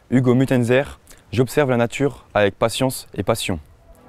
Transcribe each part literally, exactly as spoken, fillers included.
Hugo Mutenzer, j'observe la nature avec patience et passion.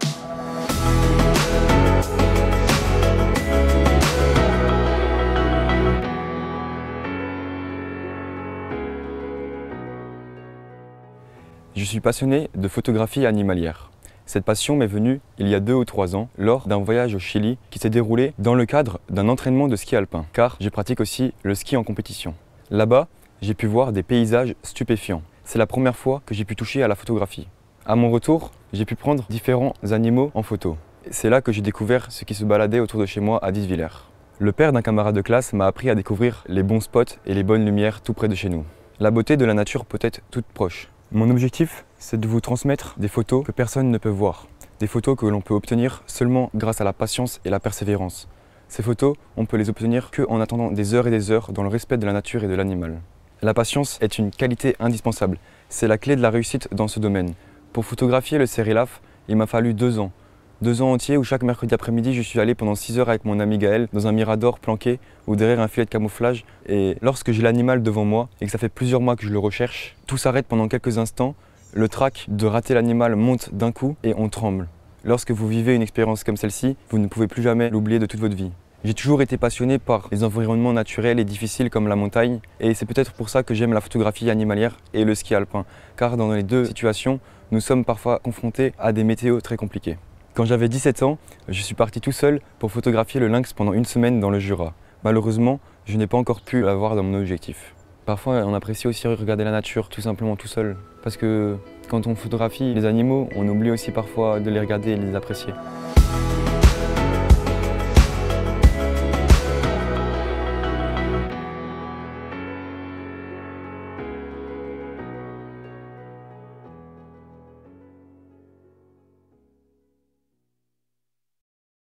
Je suis passionné de photographie animalière. Cette passion m'est venue il y a deux ou trois ans lors d'un voyage au Chili qui s'est déroulé dans le cadre d'un entraînement de ski alpin, car je pratique aussi le ski en compétition. Là-bas, j'ai pu voir des paysages stupéfiants. C'est la première fois que j'ai pu toucher à la photographie. À mon retour, j'ai pu prendre différents animaux en photo. C'est là que j'ai découvert ce qui se baladait autour de chez moi à Dietwiller. Le père d'un camarade de classe m'a appris à découvrir les bons spots et les bonnes lumières tout près de chez nous. La beauté de la nature peut être toute proche. Mon objectif, c'est de vous transmettre des photos que personne ne peut voir. Des photos que l'on peut obtenir seulement grâce à la patience et la persévérance. Ces photos, on peut les obtenir qu'en attendant des heures et des heures dans le respect de la nature et de l'animal. La patience est une qualité indispensable. C'est la clé de la réussite dans ce domaine. Pour photographier le Sérélaphe, il m'a fallu deux ans. Deux ans entiers où chaque mercredi après-midi, je suis allé pendant six heures avec mon ami Gaël dans un mirador planqué ou derrière un filet de camouflage. Et lorsque j'ai l'animal devant moi et que ça fait plusieurs mois que je le recherche, tout s'arrête pendant quelques instants. Le trac de rater l'animal monte d'un coup et on tremble. Lorsque vous vivez une expérience comme celle-ci, vous ne pouvez plus jamais l'oublier de toute votre vie. J'ai toujours été passionné par les environnements naturels et difficiles comme la montagne et c'est peut-être pour ça que j'aime la photographie animalière et le ski alpin, car dans les deux situations, nous sommes parfois confrontés à des météos très compliqués. Quand j'avais dix-sept ans, je suis parti tout seul pour photographier le lynx pendant une semaine dans le Jura. Malheureusement, je n'ai pas encore pu l'avoir dans mon objectif. Parfois, on apprécie aussi regarder la nature tout simplement tout seul, parce que quand on photographie les animaux, on oublie aussi parfois de les regarder et de les apprécier.